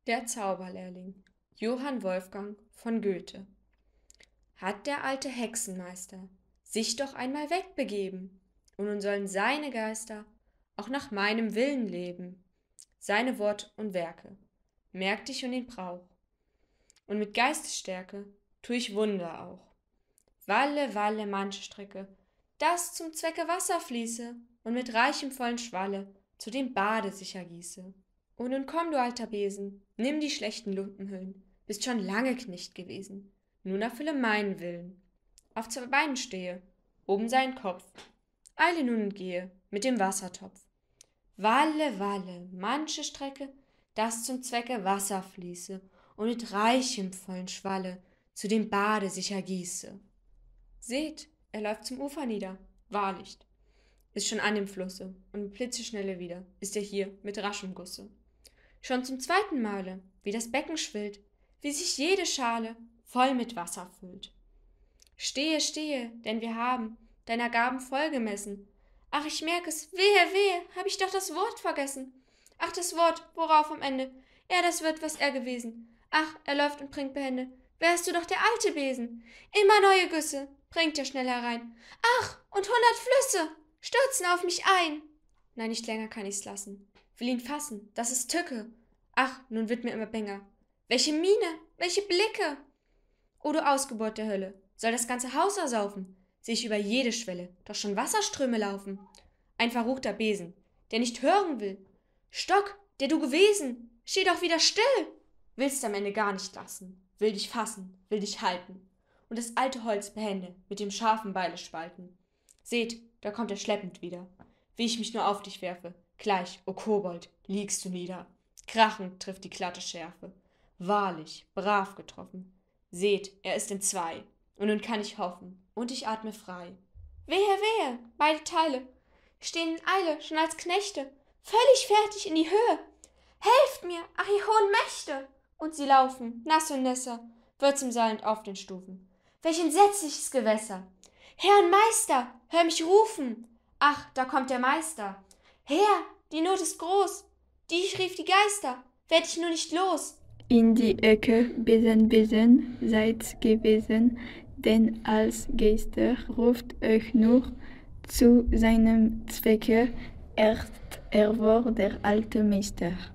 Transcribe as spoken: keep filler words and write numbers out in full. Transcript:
Der Zauberlehrling Johann Wolfgang von Goethe. Hat der alte Hexenmeister sich doch einmal wegbegeben, und nun sollen seine Geister auch nach meinem Willen leben. Seine Wort und Werke merkt ich und den Brauch, und mit Geistesstärke tu ich Wunder auch. Walle, walle, manche Strecke, das zum Zwecke Wasser fließe und mit reichem vollen Schwalle zu dem Bade sich ergieße. O nun komm, du alter Besen, nimm die schlechten Lumpenhüllen, bist schon lange Knecht gewesen, nun erfülle meinen Willen. Auf zwei Beinen stehe, oben sein Kopf, eile nun und gehe mit dem Wassertopf. Walle, walle, manche Strecke, das zum Zwecke Wasser fließe und mit reichem vollen Schwalle zu dem Bade sich ergieße. Seht, er läuft zum Ufer nieder, wahrlich, ist schon an dem Flusse, und mit Blitzeschnelle wieder ist er hier mit raschem Gusse. Schon zum zweiten Male, wie das Becken schwillt, wie sich jede Schale voll mit Wasser füllt. Stehe, stehe, denn wir haben deiner Gaben voll gemessen. Ach, ich merk es, wehe, wehe, hab ich doch das Wort vergessen. Ach, das Wort, worauf am Ende er das wird, was er gewesen. Ach, er läuft und bringt behende, wärst du doch der alte Besen. Immer neue Güsse bringt er schnell herein. Ach, und hundert Flüsse stürzen auf mich ein. Nein, nicht länger kann ich's lassen. Will ihn fassen, das ist Tücke. Ach, nun wird mir immer bänger. Welche Miene, welche Blicke! O du Ausgeburt der Hölle, soll das ganze Haus ersaufen? Seh ich über jede Schwelle, doch schon Wasserströme laufen. Ein verruchter Besen, der nicht hören will. Stock, der du gewesen, steh doch wieder still! Willst am Ende gar nicht lassen, will dich fassen, will dich halten und das alte Holz behende mit dem scharfen Beile spalten. Seht, da kommt er schleppend wieder, wie ich mich nur auf dich werfe. Gleich, o Kobold, liegst du nieder. Krachend trifft die glatte Schärfe. Wahrlich, brav getroffen. Seht, er ist in zwei, und nun kann ich hoffen, und ich atme frei. Wehe, wehe, beide Teile stehen in Eile, schon als Knechte, völlig fertig in die Höhe. Helft mir, ach ihr hohen Mächte! Und sie laufen, nass und nässer, wird's im Seiland auf den Stufen. Welch entsetzliches Gewässer! Herr und Meister, hör mich rufen! Ach, da kommt der Meister! Herr, die Not ist groß, die rief die Geister, werd ich nur nicht los. In die Ecke, Besen, Besen, seid's gewesen, denn als Geister ruft euch nur zu seinem Zwecke, erst er war der alte Meister.